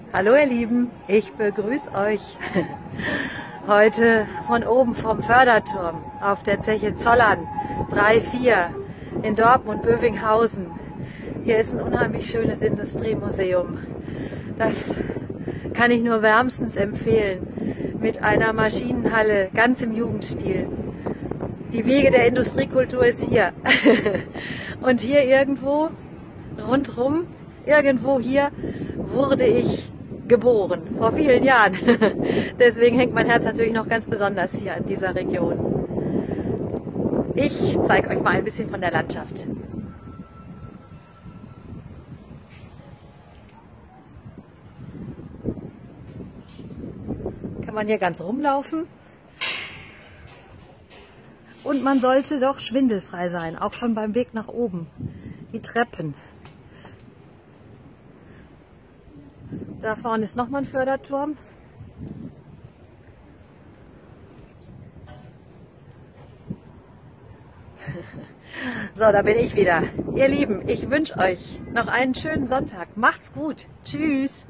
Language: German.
Hallo ihr Lieben, ich begrüße euch heute von oben vom Förderturm auf der Zeche Zollern 3-4 in Dortmund-Bövinghausen. Hier ist ein unheimlich schönes Industriemuseum. Das kann ich nur wärmstens empfehlen, mit einer Maschinenhalle ganz im Jugendstil. Die Wiege der Industriekultur ist hier. Und hier irgendwo, rundrum, irgendwo hier wurde ich geboren, vor vielen Jahren. Deswegen hängt mein Herz natürlich noch ganz besonders hier in dieser Region. Ich zeige euch mal ein bisschen von der Landschaft. Kann man hier ganz rumlaufen. Und man sollte doch schwindelfrei sein, auch schon beim Weg nach oben. Die Treppen. Da vorne ist nochmal ein Förderturm. So, da bin ich wieder. Ihr Lieben, ich wünsche euch noch einen schönen Sonntag. Macht's gut. Tschüss.